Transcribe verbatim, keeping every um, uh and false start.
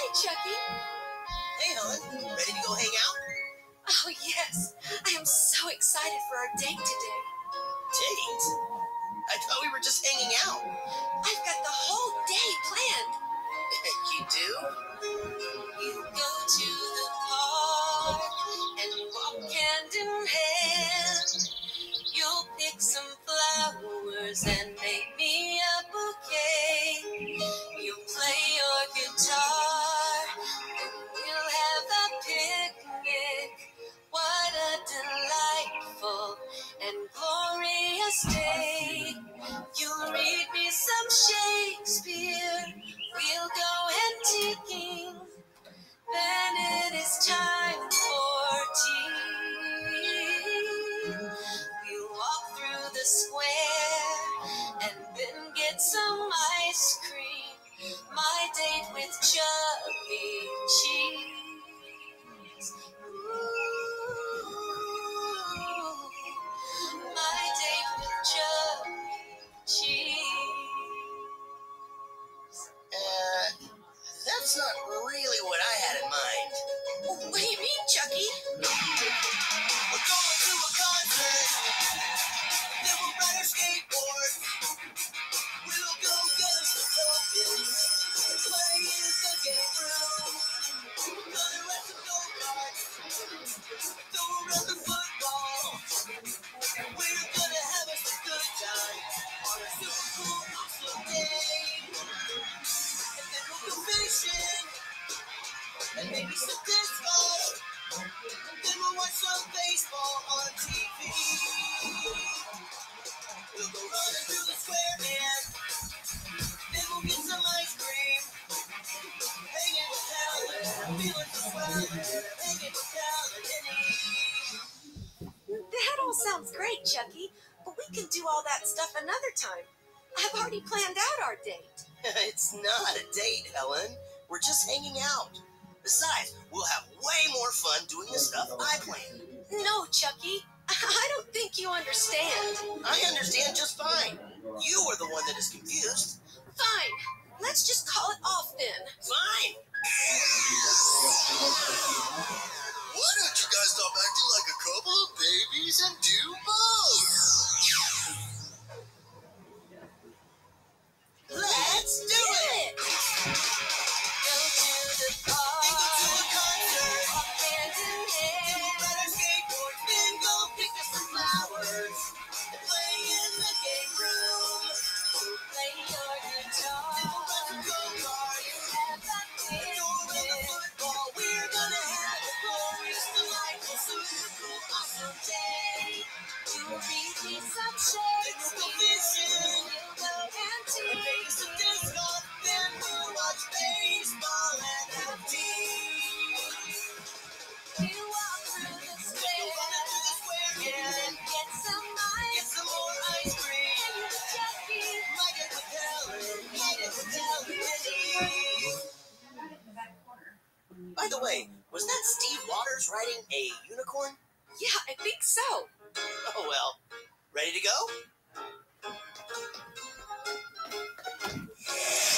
Chucky. Hey, Helen. Ready to go hang out? Oh, yes. I am so excited for our date today. Date? I thought we were just hanging out. I've got the whole day planned. You do? We'll go to the park and walk hand in hand. You'll pick some flowers and make me a bouquet. You'll play your guitar and we'll have a picnic. What a delightful and glorious day. You'll read me some Shakespeare. We'll go antiquing. Then it is time for tea. We'll walk through the square and then get some ice cream. My date with Chubby Cheese. Ooh, my date with Chubby Cheese. Uh, that's not really what I had in mind. What do you mean, Chucky? We're going to a concert. Then we'll ride our skateboard. We'll go get us some tokens. Play in the game room. Gonna rent some go-karts. Throw around the football. We're gonna have us a good time on a super cool, awesome day. And then we'll go fishing. And maybe some disco. Then we'll watch some baseball on T V. We'll go running through the square and then we'll get some ice cream. Hanging with Helen, feeling so swelling. Hanging with Helen Henny. That all sounds great, Chucky, but we can do all that stuff another time. I've already planned out our date. It's not a date, Helen. We're just hanging out. Besides, we'll have way more fun doing the stuff I planned. No, Chucky, I don't think you understand. I understand just fine. You are the one that is confused. Fine, let's just call it off then. Fine. Why don't you guys stop acting like a couple of babies and do both? Let's do it. Go to the park. Then go to a concert. Walk hand in Then we'll hand. ride our skateboard. Then go pick up some flowers. And play in the game room. Play your guitar. Then we'll run some go-karts. Have a Throw around the picnic. football. We're gonna have a glorious, delightful, super cool, awesome day. You'll read me some Then we'll go Shakespeare. fishing. We'll go And maybe some antiquing. disco. Then we'll watch baseball and have tea. We'll walk through the Then we'll run into the square square and and get some get ice some more ice cream. cream. Chucky. Light it with Helen, light it with Helen Henny. By the way, was that Steve Waters riding a unicorn? Yeah, I think so. Oh well. Ready to go?